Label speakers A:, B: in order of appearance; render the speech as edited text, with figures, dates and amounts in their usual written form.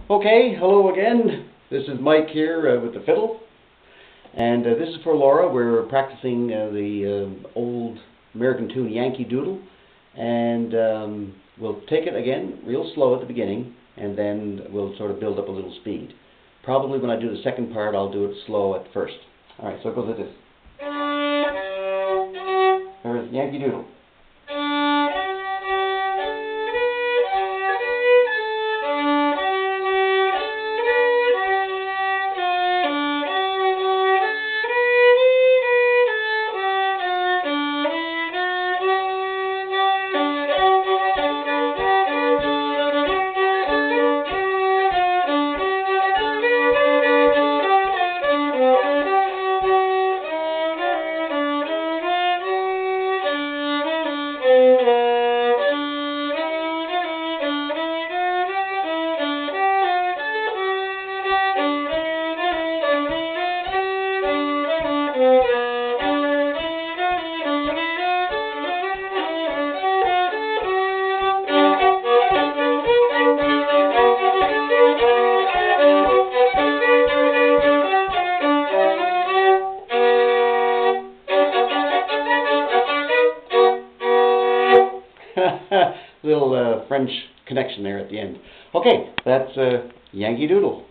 A: Okay, hello again. This is Mike here with the fiddle, and this is for Laura. We're practicing the old American tune Yankee Doodle, and we'll take it again real slow at the beginning, and then we'll sort of build up a little speed. Probably when I do the second part, I'll do it slow at first. All right, so it goes like this. There's Yankee Doodle. Little French connection there at the end. Okay, that's Yankee Doodle.